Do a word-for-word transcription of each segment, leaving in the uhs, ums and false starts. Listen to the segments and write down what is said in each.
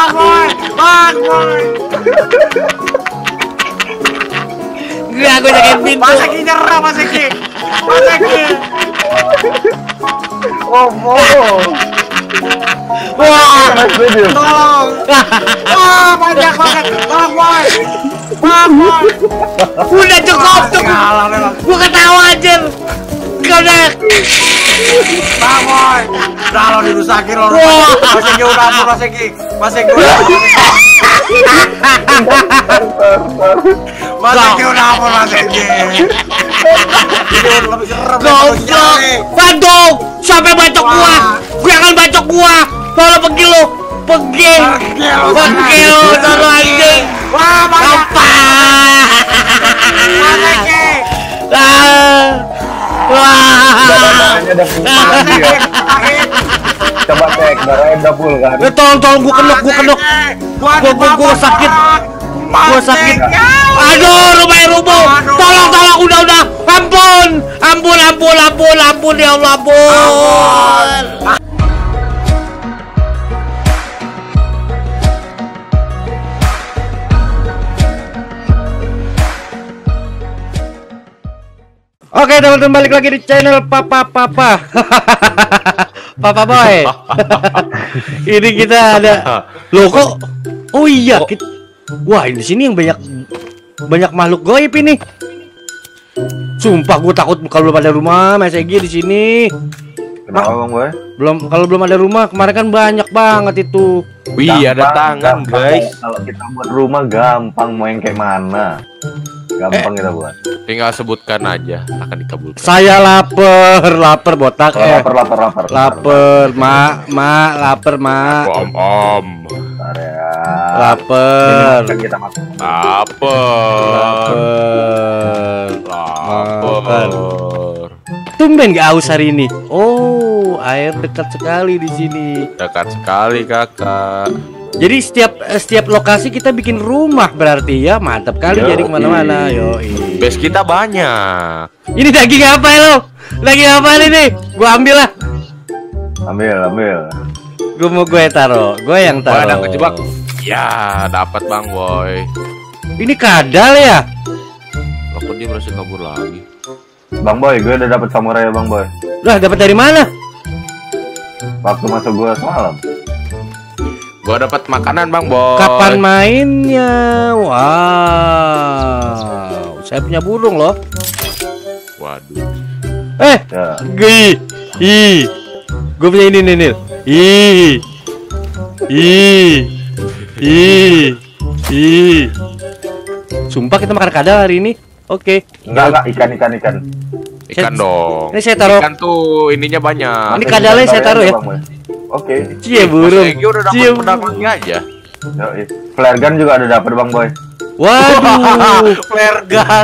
boy, bang boy. Gak, gue jagain pintu. Mas Eki nyerah, Mas Eki. Mas Eki. Oh, oh. Wah, Tolong. Wah, banyak banget. Bang boy. Bang boy. udah cukup tuh. Kalah memang. Gue ketawa aja. Kau udah. Bang boy. Udah lo dirusakin lo. Wah. Mas Eki udah ampun, Mas Eki. Mas Eki udah ampun. Mas Eki udah ampun, Mas Eki. Ini udah lebih serem. Goblok. Bantu. Sampai bacok gua. Gue akan bacok gua. Kalau pergi lo. Pergi. Pergi lo. Pergi lo. Selalu anjing. Wah, banyak. Apa? Mas Eki. Ah. Wah. Darahnya udah full mati ya. Coba cek, darahnya udah full kan. Eh, tolong tolong gua kenok, gua kenok. Gua gua gua sakit. Gua sakit. Aduh, rumahnya rubuh. Tolong tolong udah udah. Ampun. Ampun ampun ampun ampun ya Allah ampun. Oke teman-teman, balik lagi di channel Papa Papa Papa Boy. Ini kita ada loh kok. Oh iya, kita... wah di sini yang banyak banyak makhluk goib ini. Sumpah gue takut kalau belum ada rumah Mas Egi di sini. Kenapa Bang Boy? Belum, kalau belum ada rumah kemarin kan banyak banget itu. Wih, ada Gampang, tangan gampang. guys. Kalau kita buat rumah gampang, mau yang kayak mana? Gampang kita buat. Tinggal sebutkan aja, akan dikabulkan. Saya lapar, lapar botak Oh, eh. lapar, lapar, lapar. Lapar, mak, mak, lapar mak. Om om. Bentar ya. Lapar. Ini kita makan. Lapar. Lapar. Lapar. Tumben gak haus hari ini. Oh, air dekat sekali di sini. Dekat sekali kakak. Jadi setiap setiap lokasi kita bikin rumah berarti ya, mantap kali. Yoi. Jadi kemana-mana. Yo, Base kita banyak. ini daging apa lo? Daging apa ini? Gua ambil lah. Ambil, ambil. Gua mau gue taruh. Gue yang Wah, ada taruh. kejebak. Ya, dapat Bang Boy. Ini kadal ya? Loh, kok dia berhasil kabur lagi? Bang Boy, gue udah dapet samurai ya Bang Boy. Lah, dapat dari mana? Waktu masuk gue semalam. Gua dapat makanan Bang Boy. Kapan mainnya? Wow, saya punya burung loh. Waduh. Eh, Ya. Gi, i, gue punya ini nih, Nil. I, i, i, i. Sumpah kita makan kadal hari ini. Oke. Enggak, enggak, ikan, ikan, ikan. Ikan dong. Ini saya taruh. Ikan tuh ininya banyak. Ini kadalnya saya taruh ya. Bang Boy. Oke. Cie burung. Mas Egi udah dapat Cie pedangnya aja. Yoi. Flare gun juga ada dapet Bang Boy. Waduh. Flare gun.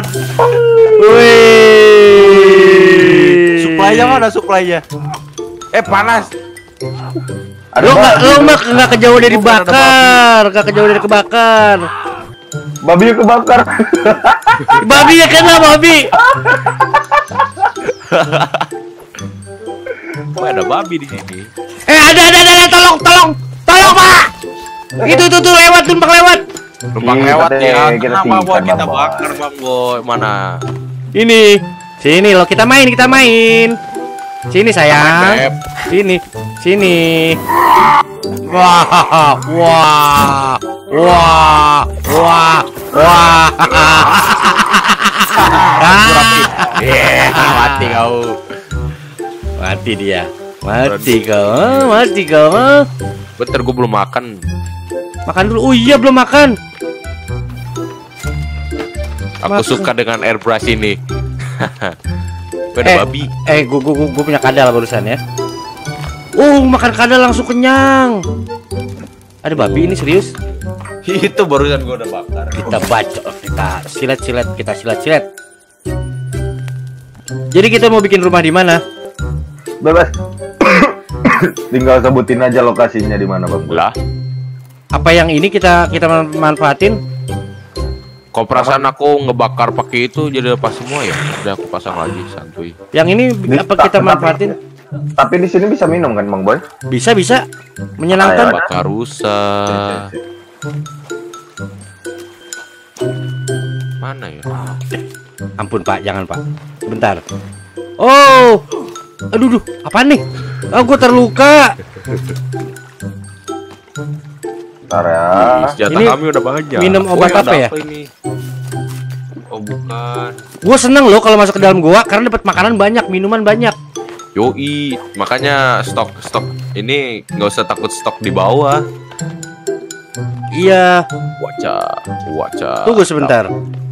Wih. Supply-nya mana supply-nya? Eh, panas. Ada Lo nggak, babi. lo nggak nggak kejauh dari Bukan ada bakar, nggak kejauh dari kebakar. Babi kebakar. Babi ya kena babi. Kok ada babi di sini? Eh ada ada ada, ada. tolong tolong tolong pak. Itu tuh tuh lewat tumpang lewat. Numpang Kita lewat deh, ya. kita Kenapa buat simpan, kita Bang Boy. bakar Bang Boy? Mana? Ini sini lo kita main kita main. Sini sayang. Beb. Sini sini. Wah wah wah wah wah. Yeah, mati kau. Mati dia. Mati kau. Mati kau. Bentar gue belum makan. Makan dulu. Oh iya belum makan. Aku Makan. suka dengan airbrush ini. Gue Eh, ada babi. Eh, gua, gua, gua, gua punya kadal barusan ya. Oh, makan kadal langsung kenyang. Ada babi ini serius? Itu barusan gue udah bakar. Kita baca, kita silet-silet, kita silet-silet. Jadi kita mau bikin rumah di mana? Bebas. Tinggal sebutin aja lokasinya di mana Bang Boy. Lah, Apa yang ini kita kita man- manfaatin? kok perasaan aku ngebakar pakai itu jadi lepas semua ya? Udah aku pasang lagi santuy. Yang ini Ini apa tak- kita tak- manfaatin? Tapi di sini bisa minum kan, Bang Boy? Bisa bisa. Menyenangkan. Ayo, Bakar rusa. Mana ya? Ampun Pak, jangan Pak. Bentar. Oh, aduh, duh, apa nih? Ah, gue terluka. Bentar ya. Senjata Ini kami udah banyak. minum obat Oh, apa ya? ini? Oh bukan. Gue seneng loh kalau masuk ke dalam gua karena dapat makanan banyak, minuman banyak. Yoi, makanya stok stok ini nggak usah takut stok di bawah. Iya. Waca, waca. Tunggu sebentar.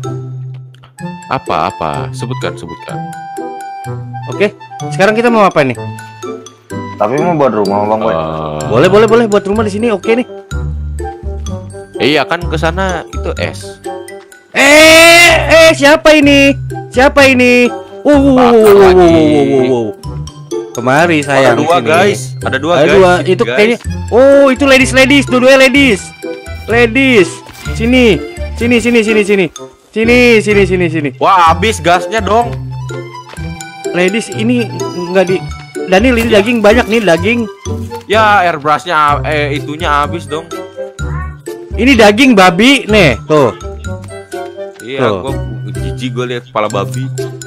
Apa apa? Sebutkan sebutkan. Oke. Sekarang kita mau apa nih? Tapi mau buat rumah, Bang Boy. Eh, Boleh boleh boleh buat rumah di sini. Oke nih. Iya kan ke sana itu es. Eh, eh siapa ini? Siapa ini? Uh, uh, uh, Bakar uh, uh, lagi. uh, uh, uh, uh. Kemari sayang. Ada dua sini. guys, ada dua Ada guys. dua. Sini, Itu guys. kayaknya. Oh, itu ladies ladies, dua-duanya ladies. Ladies. Sini. Sini sini sini sini. Sini sini sini sini. Wah habis gasnya dong. Ladies ini enggak di Daniel ini daging banyak nih daging. Ya airbrushnya eh itunya habis dong. Ini daging babi nih, tuh. Iya, Tuh. gua jijik gua lihat kepala babi.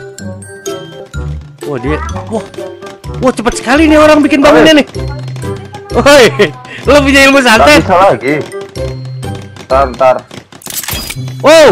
Wah, dia wah. Wah, cepat sekali nih orang bikin bangunnya nih. Woi, lo punya ilmu Nggak santet? bisa lagi. Ntar, ntar. Wow.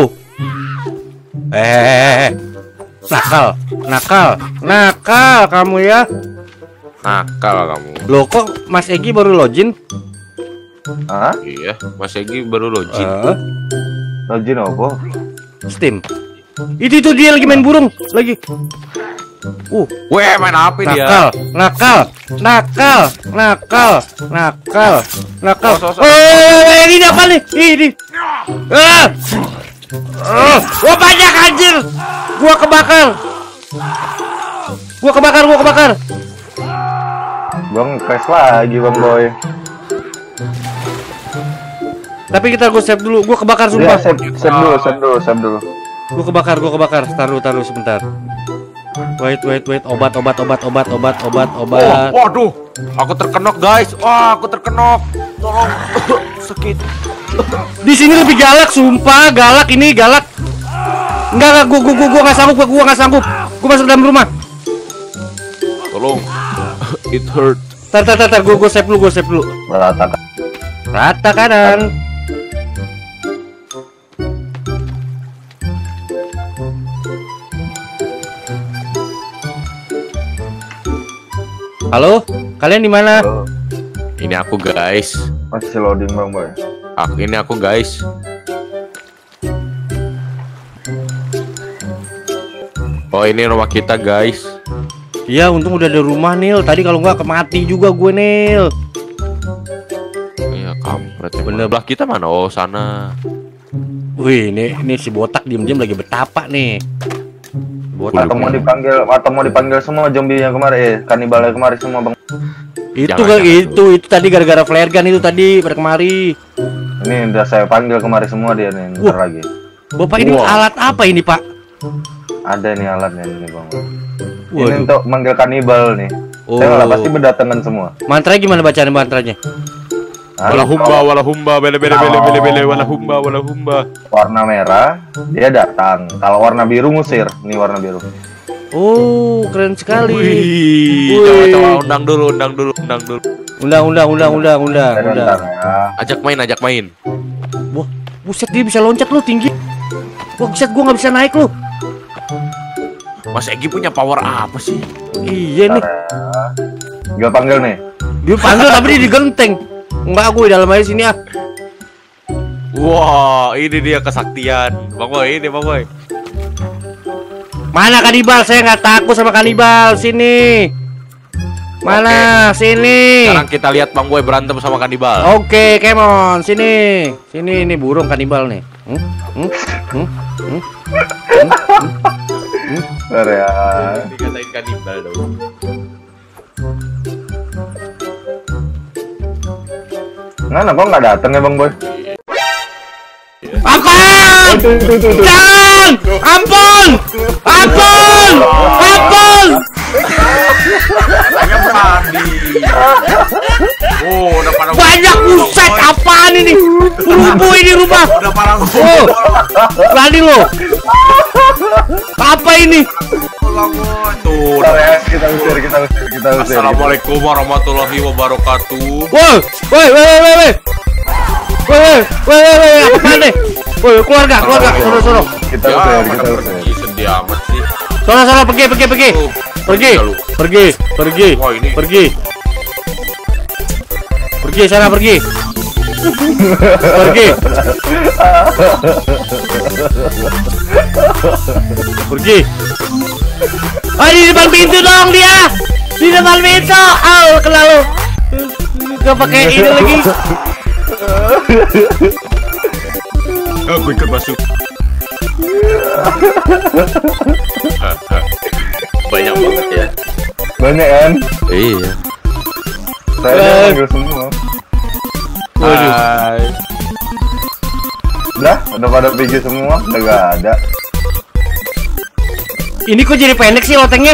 Eh. Nakal, nakal, nakal kamu ya. Nakal kamu. Loh kok Mas Egi baru login? Hah? Iya, Mas Egi baru login. Eh, Login apa? Steam. Itu itu dia lagi main burung, lagi. Uh, Weh, main apa dia? nakal, nakal, nakal, nakal, nakal, nakal. Oh, so- so- Oh, ini apa nih? Ini. Ah. Oh, wah banyak anjir. Gua kebakar. Gua kebakar, gua kebakar. Bang, crash lagi, Bang Boy. Tapi kita gua save dulu. Gua kebakar Dia sumpah. save, save dulu, save dulu, save dulu. Gua kebakar, gua kebakar. Taruh, taruh sebentar. Wait, wait, wait. Obat, obat, obat, obat, obat, obat, obat. Oh, waduh, aku terkenok guys. Wah, aku terkenok. Tolong, sakit. Di sini lebih galak, sumpah galak ini galak. Enggak, enggak, gua, gua, gua, gua nggak sanggup, gua, gua nggak sanggup. Gua masuk dalam rumah. Tolong, it hurt. Tar, tar, tar, tar. Gua, gua save dulu, gua save dulu. Meratakan. Rata kanan. Halo, kalian di mana? Oh, Ini aku guys. masih loading, Bang Boy. Aku ini aku guys. Oh, ini rumah kita guys. Iya, untung udah ada rumah Nil. Tadi kalau nggak kemati juga gue Nil. Iya, kampret. Bener. Bener, belah kita mana? Oh, sana. Wih, ini ini si botak diem-diem lagi betapa nih. Botak. Atau mau dipanggil, atau mau dipanggil semua zombie yang kemarin, eh, kanibal yang kemarin semua, Bang. Itu Jangan, kan jangan. itu itu tadi gara-gara flare gun itu tadi pada kemari. Ini udah saya panggil kemarin semua dia nih, ntar Wah. lagi. Bapak ini Wow. alat apa ini, Pak? Ada nih alatnya ini, Bang. Ini Waduh. untuk manggil kanibal nih. Oh. Saya nggak pasti berdatangan semua. Mantranya gimana bacaan mantranya? Hah? Wala humba, wala humba, bele bele bele bele bele, wala humba, wala humba. Warna merah dia datang. Kalau warna biru ngusir. Nih warna biru. Oh, keren sekali. Wih, Wih. coba coba undang dulu, undang dulu, undang dulu. Undang, undang, undang, undang, undang, Saya undang. ntar ya. Ajak main, ajak main. Wah, buset dia bisa loncat lu tinggi. Wah, buset gua nggak bisa naik lu. Mas Egi punya power apa sih? Iya nih. Gue panggil nih. Dia panggil tapi dia digenteng. Enggak, gue di dalam aja sini ah. Wah, ini dia kesaktian. Bang Boy, ini Bang Boy. Mana kanibal? Saya nggak takut sama kanibal. Sini. Mana? Sini. Sekarang kita lihat Bang Boy berantem sama kanibal. Oke, come on. Sini. Sini ini burung kanibal nih. Hmm? Hmm? Hmm? Hmm? Bentar ya. Dikatain kanibal dong. Mana kok nggak datang ya, Bang Boy? Apaan? Itu itu itu. itu. Jangan! Ampun! Ampun! Ampun! Katanya berani. Oh, udah pada Banyak buset, apaan ini? Rubuh ini rumah. Udah pada Oh, berani lo. Apa ini? Tuh. Bentar ya, kita usir, kita usir, kita usir. Assalamualaikum warahmatullahi wabarakatuh. Woi, woi, woi, woi, woi. Woi, woi, woi, woi, woi, apaan nih? Woi, keluarga, keluarga, suruh, suruh. Kita Ya, usir, pada kita usir. pergi sedih amat sih. Sono, sono, pergi, pergi, pergi. Tuh, Pergi, ya lu. pergi, pergi, Wah, ini. pergi. Pergi sana, pergi. Pergi. Pergi. Oh, di depan pintu dong dia. Di depan pintu. Au, kena lu. Gak pakai ini lagi. Aku ikut masuk. Banyak banget ya. Banyak kan? Iya. Saya Eh. manggil semua. Waduh. Hai. Udah, udah pada pergi semua, udah gak ada. Ini kok jadi pendek sih lotengnya?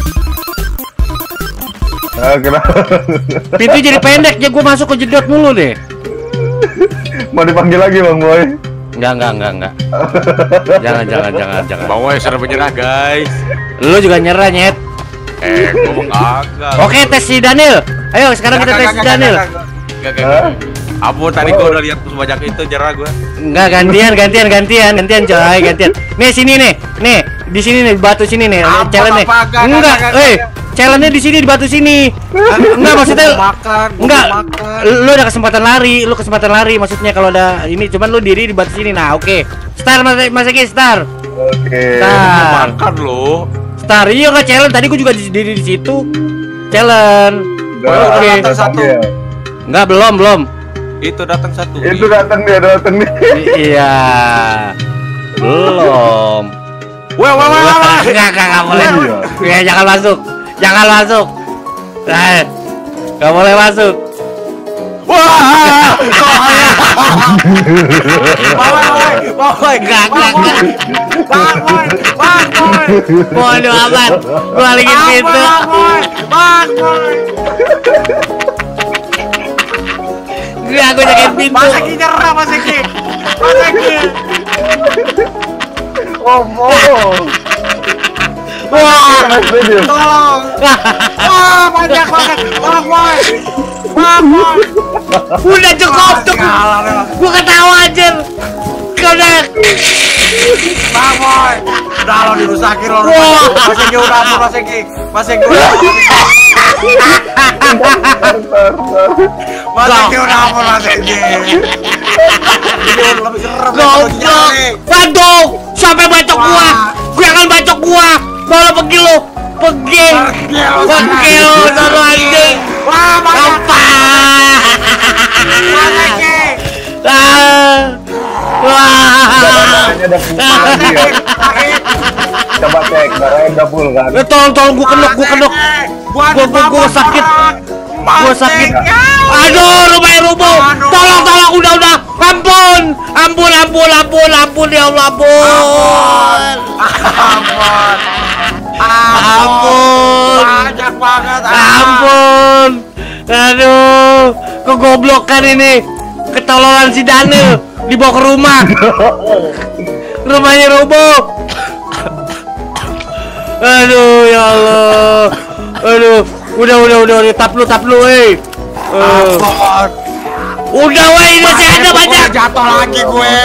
Nah, kenapa? Pintu jadi pendek ya, gue masuk ke jedot mulu deh. Mau dipanggil lagi Bang Boy? Enggak, enggak, enggak, enggak. Jangan, jangan, jangan, jangan. Bang Boy sudah menyerah guys. Lu juga nyerah, Nyet. Eh, gua mau kagak. Oke, tes si Daniel. Ayo, sekarang kita tes si Daniel. Gak, gak, gak. Ampun, tadi gua udah lihat sebanyak itu nyerah gua. Enggak, gantian, gantian, gantian, gantian, coy, gantian. Nih, sini nih. Nih, di sini nih, batu sini nih. Apa, Challenge nih. apa, enggak, Enggak, enggak, enggak, eh. enggak. Challenge-nya di sini, di batu sini. Enggak, maksudnya makan, gua enggak. mau makan. Lu ada kesempatan lari, lu kesempatan lari maksudnya kalau ada ini cuman lu diri di batu sini. Nah, oke. Star Mas Mas Eki, Star. Oke. Star. Makan lo. Star, iya nggak challenge. Tadi gua juga di diri di situ. Challenge. Udah, Oke. udah Datang satu. panggil. Enggak, belum, belum. Itu datang satu. Itu datang dia, datang dia. I- iya. Belum. Wah, wah, wah, wah. Enggak, enggak, enggak boleh. Iya. Ya, jangan masuk. Jangan masuk. Eh, enggak boleh masuk. Wah. Boy, Enggak, enggak, enggak. Bang Boy, Bang Boy, Bodoh amat. Gua balikin Bang pintu. Boy, Bang Boy. Enggak, gua jagain pintu. Mas Eki nyerah, Mas Eki. Mas Eki. Oh, oh. Wah. Setuju. Tolong. Wah, banyak banget. Bang Boy. Bang Boy. Udah cukup, cukup. Kalah deh. Gua ketawa aja. Kau udah. Bang Boy. Udah lo dirusakin lo. Wah. Mas Eki udah ampun, Mas Eki. Mas Eki udah ampun. Mas Eki udah ampun, Mas Eki. Ini udah lebih serem. Goblok. Waduh, sampai bacok gua. Gua akan bacok gua. Mau lo pergi lo. Pergi. Pergi lo, Pergi lo, taruh anjing. Wah, banyak. Apa? Mas Eki. Ah. Wah. Darahnya udah full lagi ya. Coba cek, darahnya udah full kan. Eh, tolong, tolong gua kenok, gua kenok. Gua, gua, gua sakit. Gua sakit. Aduh, rumahnya rubuh. Tolong, tolong, udah, udah. Ampun, ampun, ampun, ampun, ampun, ya Allah, ampun. Ampun. Ampun. Banyak banget. Ampun. Aduh, kegoblokan ini. Ketololan si Daniel dibawa ke rumah. Rumahnya roboh. Aduh, ya Allah. Aduh, udah, udah, udah, udah. Tap lu, tap lu, eh. Eh. Ampun. Udah, weh, ini masih ada banyak. Jatuh lagi gue.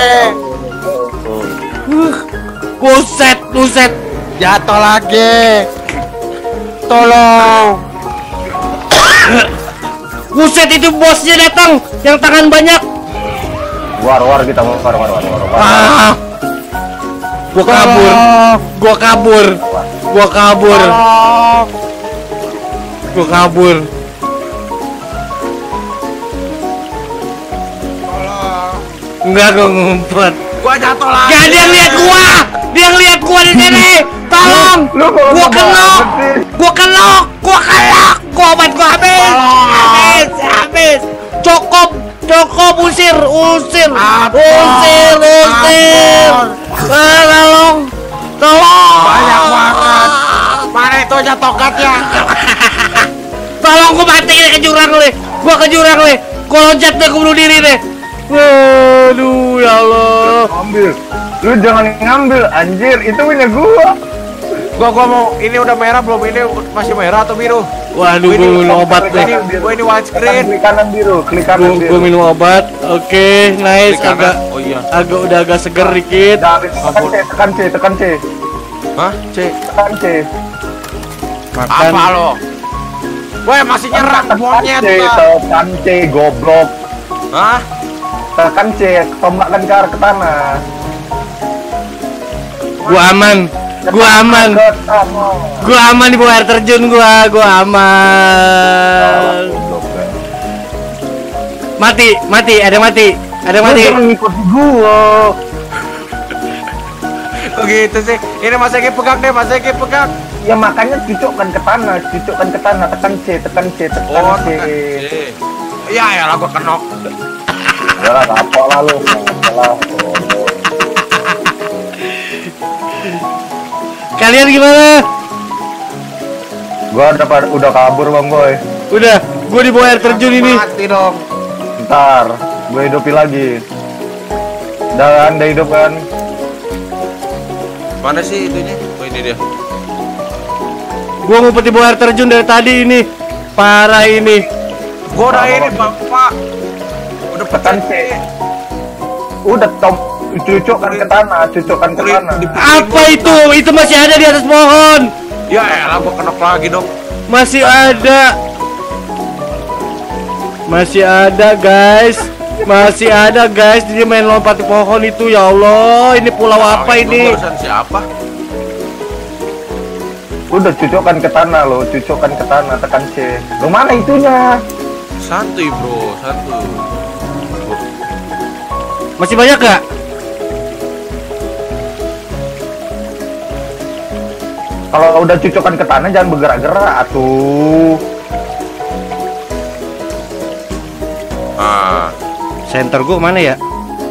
Buset, buset. Jatuh lagi. Tolong. Buset, itu bosnya datang yang tangan banyak. War, war kita war, war, war, war, war. Ah. Gua kabur. Gua kabur. Gua kabur. Tolong. Gua kabur. Tolong. Enggak, gua ngumpet. Gua jatuh lagi. Gak dia lihat gua. Dia lihat gua di sini. Tolong. Lu kok Gua nggak kenok. banget sih? Gua kenok. Gua kenok. Gua obat gua habis. Habis, habis. Cukup. Cukup, usir, usir. Ampun. Usir, usir. Ampun. Ah, tolong. Tolong. Banyak banget. Banyak mana itu aja tokatnya? Tolong gua mati nih ke jurang le. Gua ke jurang le. Gua loncat deh, gua bunuh diri deh. Waduh, ya Allah. Ambil. Lu jangan ngambil anjir, itu punya gua. Gua gua mau ini udah merah belum? Ini masih merah atau biru? Waduh, gua minum obat Gua ini, deh. gua ini widescreen. Klik kanan biru, klik Gua, kanan gua biru. minum obat. Oke, nice. Klik kanan. Agak Oh iya. agak udah agak seger dikit. Dari tekan C, tekan C, tekan C, Hah? C. tekan C. Makan. Apa lo? Woi, masih nyerang monyet. C, Bang. tekan C, goblok. Hah? Tekan C, tombakkan ke arah ke tanah. Gua aman. Gua aman. Ke tanah. Gua aman di bawah air terjun gua. Gua aman. Goblok, kan. Mati, mati, ada yang mati. Ada yang Lu mati. jangan ngikutin gua. Kok gitu sih? Ini Mas Egi pegang deh, Mas Egi pegang. Ya makanya cucukkan ke tanah, cucukkan ke tanah, tekan C, tekan C, tekan Oh, C. tekan C. Iya, ya lah gua kenok. Udah lah, apa lah lu, salah. Kalian gimana? Gua udah pad- udah kabur bang boy. Udah, gua di bawah air terjun ini. Mati dong. Ntar, gue hidupin lagi. Dan anda hidup kan? Mana sih itunya? Oh, ini dia. Gua ngumpet di bawah air terjun dari tadi ini. Parah ini. Gua udah ini, Bapak. Udah Tekan C. Udah tom, cucukkan ke tanah, cucukkan ke tanah. Apa itu? Itu masih ada di atas pohon. Ya elah, gua kenok lagi dong. Masih ada. Masih ada, guys. Masih ada, guys. Dia main lompat di pohon itu. Ya Allah, ini pulau apa Itu ini? barusan siapa? Udah cucukkan ke tanah lo, cucukkan ke tanah, tekan C. Lu mana itunya? Santuy, Bro. Santuy. Masih banyak gak? Kalau udah cucukkan ke tanah jangan bergerak-gerak atuh. Ah, Center gua mana ya?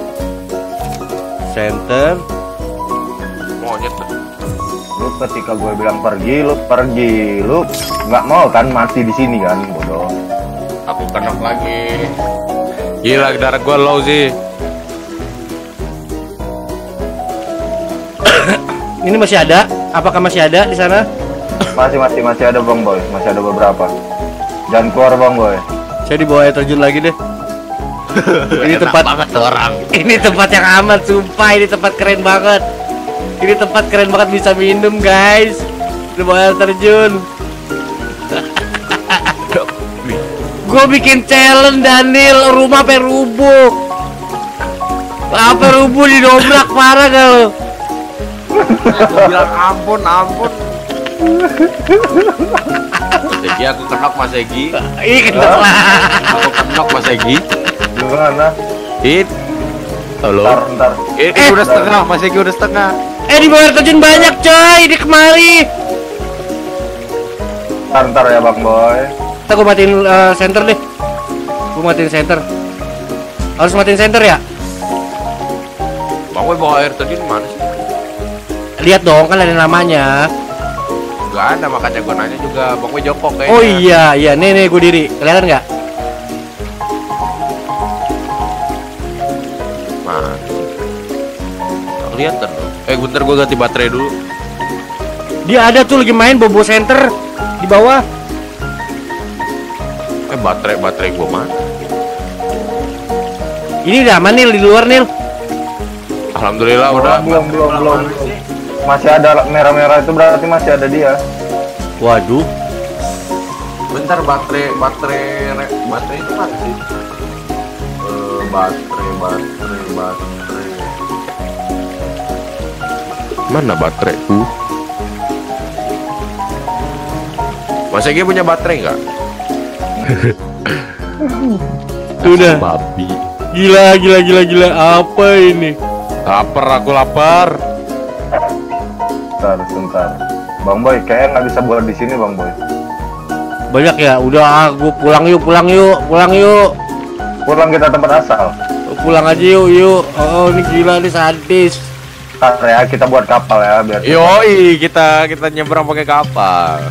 Center. monyet. Lu ketika gue bilang pergi, lu pergi, lu nggak mau kan mati di sini kan, bodoh. Aku kenok lagi. Gila, darah gua low sih. Ini masih ada? Apakah masih ada di sana? Masih masih masih ada bang boy, masih ada beberapa. Jangan keluar bang boy. Saya di bawah air terjun lagi deh. Ini Enak tempat banget orang. Ini tempat yang aman, sumpah. Ini tempat keren banget. Ini tempat keren banget, bisa minum, guys. Di bawah air terjun. Gue bikin challenge, Daniel. Rumah sampai rubuh. Apa rubuh didobrak, parah gak lo? Gua bilang ampun, ampun. Mas Egi, aku kenok Mas Egi. Ih, kenal lah. Aku kenok Mas Egi. Gimana? Hit. Halo. Ntar ntar. Eh, Eh. udah setengah, Mas Egi udah setengah. Eh, di bawah air terjun banyak, coy. Di kemari. Ntar ntar ya bang boy. Kita gue matiin eh, center deh. Gue matiin center. Harus matiin center ya? Bang, gue bawa air tadi mana sih? Lihat dong, kan ada namanya. Gak ada, makanya gue nanya juga. Bang, gue jongkok kayaknya. Oh iya, iya. Nih, nih, gue diri. Kelihatan nggak? Mana sih? Gak kelihatan dong. Eh, bentar gue ganti baterai dulu. Dia ada tuh lagi main bobo center di bawah. Eh, baterai baterai gue mana? Ini udah aman Nil, di luar Nil. Alhamdulillah Belum, udah. belum belum belum. Masih ada merah-merah itu berarti masih ada dia. Waduh. Bentar, baterai baterai re- baterai itu mana sih? Eh, baterai baterai baterai. Mana bateraiku? Mas Egi punya baterai nggak? Udah. Babi. Gila, gila, gila, gila. Apa ini? Lapar, aku lapar. Bentar, bentar. Bang boy, kayaknya nggak bisa buat di sini bang boy. Banyak ya. Udah, aku pulang yuk, pulang yuk, pulang yuk. Pulang kita tempat asal. Pulang aja yuk, yuk. Oh, ini gila nih, sadis. Ntar ya kita buat kapal ya biar. Yoi, kita kita nyebrang pakai kapal.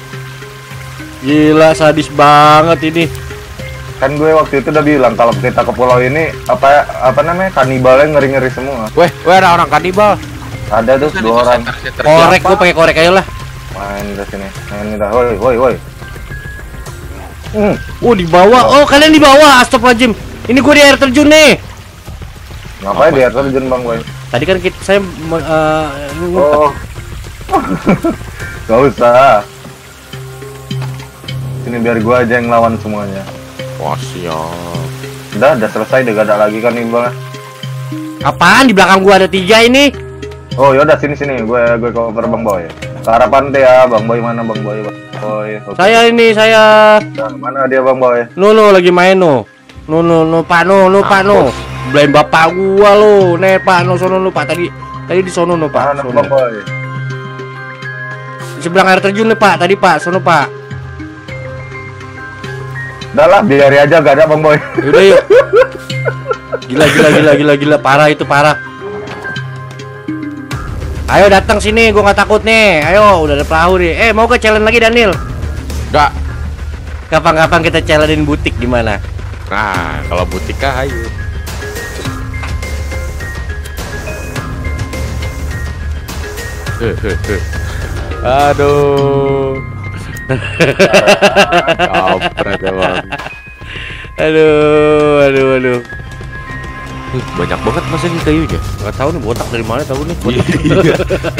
Gila sadis banget ini. Kan gue waktu itu udah bilang kalau kita ke pulau ini apa apa namanya kanibalnya ngeri-ngeri semua. Weh, weh ada orang kanibal. Ada tuh dua orang. Korek gua pakai korek aja lah. Main ke sini. Main dah. Woi, woi, woi. Hmm. Oh di bawah. Oh kalian di bawah. Astagfirullahaladzim. Ini gue di air terjun nih. Ngapain di air terjun Bang Boy? Tadi kan kita saya uh, Oh. Gak usah. Sini biar gua aja yang lawan semuanya. Wah siap. Udah, udah selesai, udah gak ada lagi kan nih bang. apaan? Di belakang gua ada tiga ini. Oh yaudah sini sini, gue gue cover Bang Boy. Ke arah pantai ya, Bang Boy mana Bang Boy? Bang Boy. Okay. Saya ini saya. Nah, mana dia Bang Boy? No no lagi main no. No no no pak no no pak no. Belain bapak gua lo, nih pak no sono no pak tadi tadi di sono no pak. Mana Sono. Bang Boy? Di seberang air terjun nih pak tadi pak sono pak. Udah lah, biar aja gak ada Bang Boy. Yaudah yuk. Gila gila gila gila gila parah itu parah. Ayo datang sini, gua nggak takut nih. Ayo, udah ada perahu nih. Eh, mau ke challenge lagi Daniel? Enggak. Kapan-kapan kita challengein butik di mana? Nah, kalau butik kah ayo. Eh, eh, eh. Aduh. Kampret emang. Aduh, aduh, aduh. Wih, banyak banget masa ini kayunya. Gak tahu nih botak dari mana tahu nih. Iya.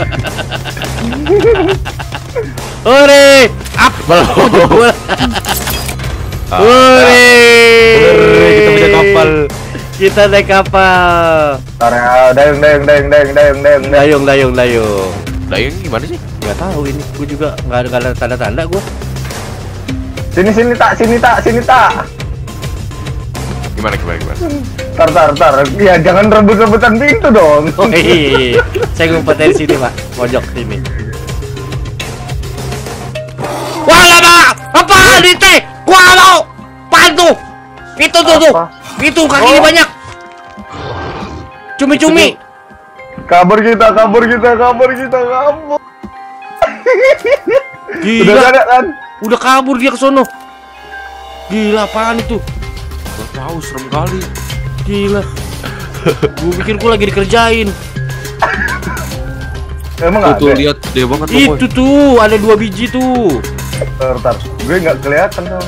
Ore, up belum. Ore, Kita bisa kapal. Kita naik kapal. Ntar ya, dayung dayung dayung dayung dayung dayung. Dayung, dayung, dayung. Dayung gimana sih? Gak tahu ini. Gue juga nggak ada, nggak ada tanda-tanda gue. Sini sini tak, sini tak, sini tak. Gimana gimana gimana? Tar tar tar. Ya jangan rebut-rebutan pintu dong. Oh iya, saya ngumpet dari sini pak, pojok sini. Wah lama, apa ini teh? Gua mau, pantu. Itu tuh tuh, Apa? itu kakinya Oh. banyak. Cumi-cumi. Kabur kita, kabur kita, kabur kita, kabur. Udah Gila, gak ada kan? udah kabur dia ke sono. Gila apaan itu? Gak tahu, serem kali. Gila. Gua pikir gua lagi dikerjain. Emang Tuh, ada? tuh lihat dia banget Bang Boy. Itu tuh ada dua biji tuh. Tar tar. Gue nggak kelihatan dong.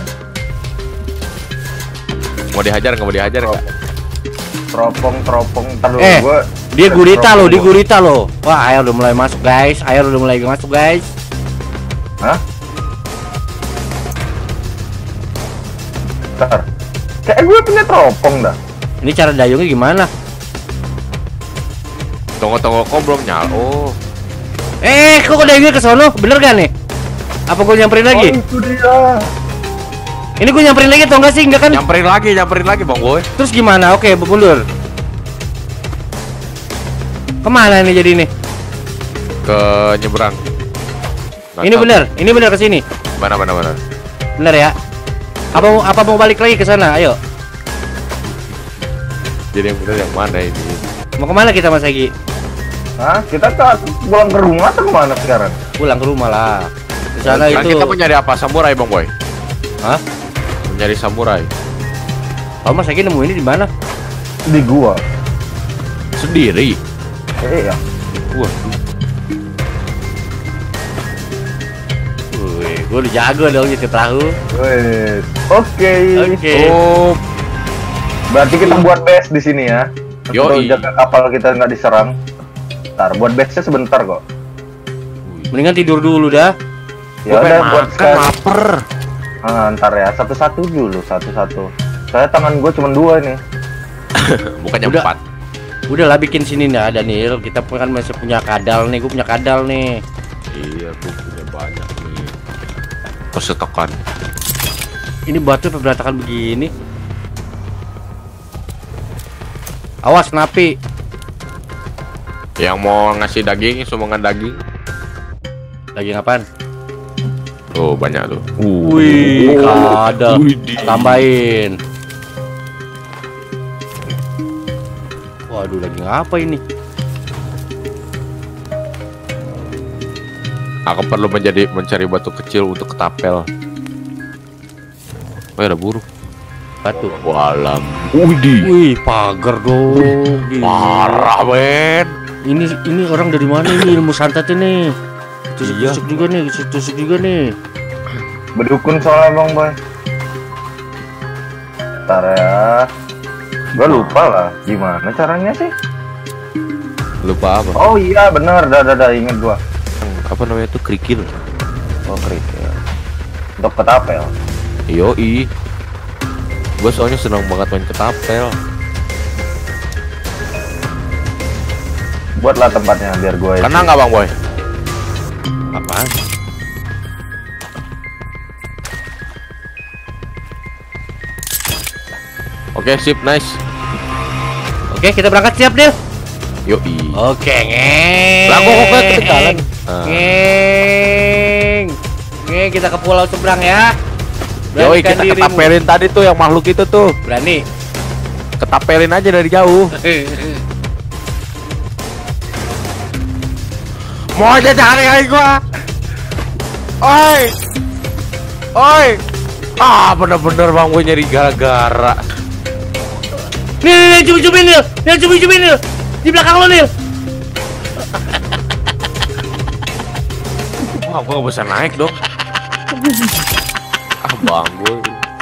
Mau dihajar nggak mau dihajar nggak? Teropong, teropong. Ntar dulu Eh, gue. Dia gurita loh, dia Teropong gua. gurita loh. Wah, air udah mulai masuk guys. Air udah mulai masuk guys. Hah? Ntar. Kayak gue punya teropong dah. Ini cara dayungnya gimana? Tunggu tunggu kok belum nyala. Oh, Eh, kok dayungnya ke sono? Bener gak nih? Apa gue nyamperin lagi? Oh, itu dia. Ini gue nyamperin lagi atau enggak sih? Enggak kan? nyamperin lagi, nyamperin lagi Bang Boy. Terus gimana? Oke, mundur. Kemana nih jadi nih? Ke nyebrang. Nggak Ini tahu. bener, ini bener ke sini. Mana mana mana. Bener ya? Apa mau apa mau balik lagi ke sana? Ayo. Jadi yang bener yang mana ini? Mau kemana kita Mas Egi? Hah? Kita tak pulang ke rumah atau kemana sekarang? Pulang ke rumah lah. Ke sana Kan itu. kita mau nyari apa? Samurai Bang Boy. Hah? Mau nyari samurai. Oh, Mas Egi nemu ini di mana? Di gua. Sendiri. Eh, iya. Wah. Wih, gue udah jago dong nyetir perahu. Wes. Oke. Oke. Oh, Berarti kita buat base di sini ya. Yoi. Untuk jaga kapal kita nggak diserang. Ntar buat base-nya sebentar kok. Mendingan tidur dulu dah. Ya udah buat kan sekarang. lapar. Ah, ntar ya satu-satu dulu, satu-satu. Saya tangan gue cuma dua nih. Bukannya Udah. empat. Udah lah bikin sini nih Daniel. Kita kan masih punya kadal nih. Gue punya kadal nih. Iya, tuh punya banyak nih. Persetokan. Ini batu berantakan begini. Awas napi. Yang mau ngasih daging, sumbangan daging. Lagi ngapain? Oh, banyak tuh. Wih, kadal. Widih. Tambahin. Waduh, lagi ngapa ini? Aku perlu menjadi mencari batu kecil untuk ketapel. Oh, ada burung. Batu. Walam. Widih. Wih, pagar dong. Gila. Parah, men. Ini ini orang dari mana ini ilmu santet ini? Iya. Tusuk-tusuk juga nih, tusuk-tusuk juga nih. Berdukun soalnya bang boy. Ntar ya. Gua lupa lah gimana caranya sih. Lupa apa? Oh iya bener, dah dah dah inget gua. Apa namanya itu kerikil? Oh kerikil. Untuk ketapel. Yoi. Gue soalnya senang banget main ketapel. Buatlah tempatnya biar gue. Kena nggak bang boy? Apaan? Oke sip, nice. Oke, kita berangkat siap deh. Yoi. Oke, ngeng. Lah, gua kok ketinggalan. Ah. Ngeng. Ngeng, kita ke pulau seberang ya. Yoi, Beranikan kita dirimu. ketapelin tadi tuh yang makhluk itu tuh. Berani. Ketapelin aja dari jauh. Mau aja cari gua. Oi. Oi. Ah, bener-bener bang gue nyari gara-gara. Nih, nih, nih, cubit-cubit Nil. Nil, cubit-cubit Nil. Di belakang lo Nil. Wah, gue gak bisa naik dong. Ah, bang gue.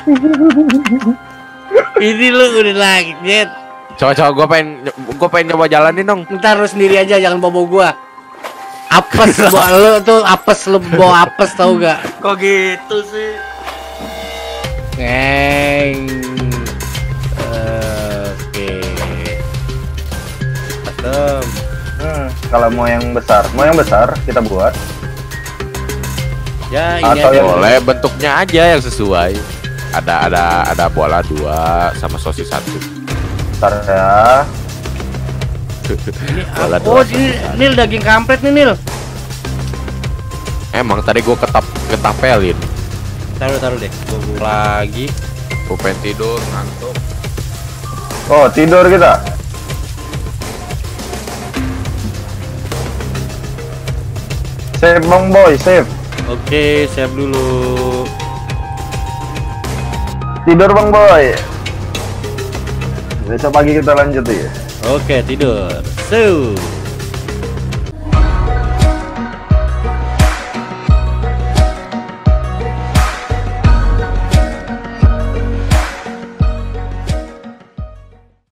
Ini lu udah lagi, Jet. Coba-coba gue pengen, gue pengen coba jalanin dong. Ntar lu sendiri aja, jangan bawa gua. Apes bawa lu tuh, apes lu bawa apes tau gak? Kok gitu sih? Ngeng. Oke. Custom. Hmm, kalau mau yang besar, mau yang besar kita buat. Ya, ini Atau aja. yang- Boleh bentuknya aja yang sesuai. Ada ada ada bola dua sama sosis satu. Ntar ya. Bola Oh, dua. ini Nil daging kampret nih Nil. Emang tadi gue ketap ketapelin. Taruh taruh deh. Gua buka lagi. Gue pengen tidur ngantuk. Oh tidur kita. Save bang boy, save. Oke, save dulu. Tidur bang boy. Besok pagi kita lanjut ya. Oke, tidur. So.